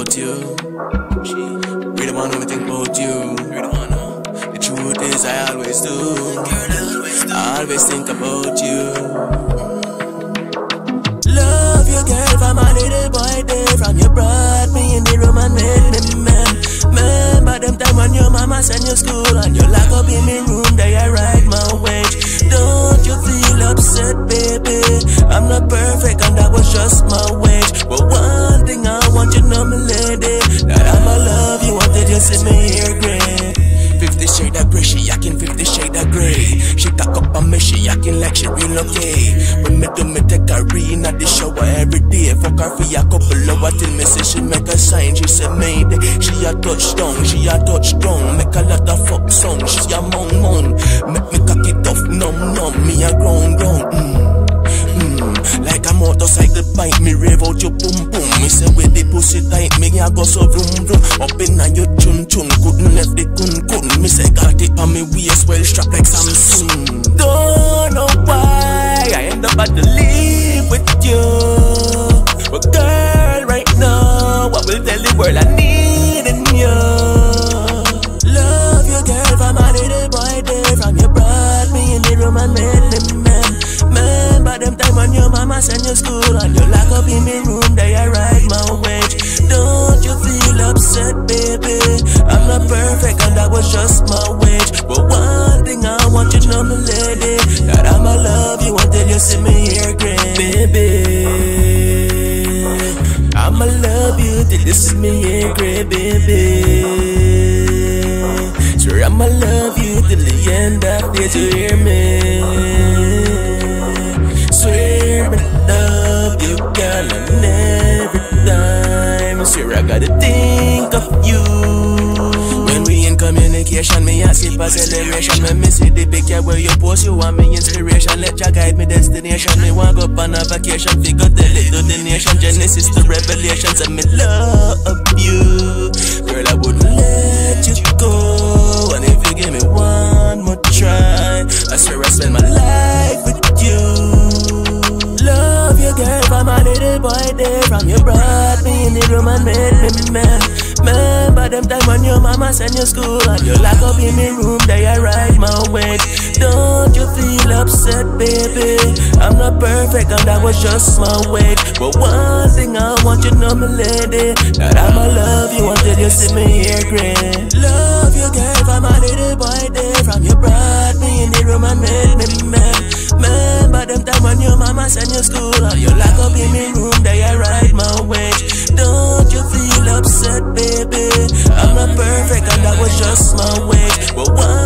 about you. Really wanna know me think about you. The truth is I always do. I always think about you. Love you, girl, from a little boy day. From you brought me in the room and made me man. Remember them time when your mama sent you school and you lock up in me room, there I ride my wage. Don't you feel upset, baby? I'm not perfect and that was just my wage. But one thing I want you to know, my lady, that I'ma love you until you see me here gray. 50 shades of grey, she acting 50 shades of grey. She cock up on me, she acting like she real okay. When me do me take her in at the shower every day. Fuck her for a couple hours till me say she make a sign. She say mayday, she a touchdown, she a touchdown. Make a lot of fuck songs, she a mon. Make me cock it off, numb, me a ground. Like a motorcycle bike, me rave out your boom boom. Me say with the pussy tight, me a go so vroom vroom. Up in a your chun chun, couldn't left the kun. Me say got it on me waist, well strapped like Samsung. Don't know why I end up at the live with you, but girl, right now I will tell the world I need in you. Love you, girl, from a little boy day. From you brought me in the room and made me man. Remember them time when your mama sent you school and you lock up in me room, there I ride my wage. Don't you feel upset, baby? I'm not perfect and that was just my wage. But one thing I want you to know, my lady, that I'ma love you until you see me here gray. Baby, I'ma love you till you see me here gray, baby. Swear I'ma love you till the end of days, you hear me? Swear I love you, girl, and every time I swear I gotta think of you. When we in communication, me ask it for celebration. When me see the picture where you post, you want me inspiration. Let you guide me destination. Me want go on a vacation, figure tell it to the nation. Genesis to Revelations, and me love you. Girl, I wouldn't let you go. And if you give me one more try, I swear I spend my life with you. Love you, girl, from a little boy day. From you brought me in the room and made me man. Remember them time when your mama sent you school and you lock up in me room, there I ride my wage. Don't you feel upset, baby? I'm not perfect and that was just my wage. But one thing I want you to know, my lady, that I'ma love you until you see me here gray. Love you, girl, from a little boy day. From you brought me in the room and made me man. Remember them time when your mama sent you school and you lock up in me room, there I ride my wage. Don't you feel upset, baby? I'm not perfect and that was just my wage. But one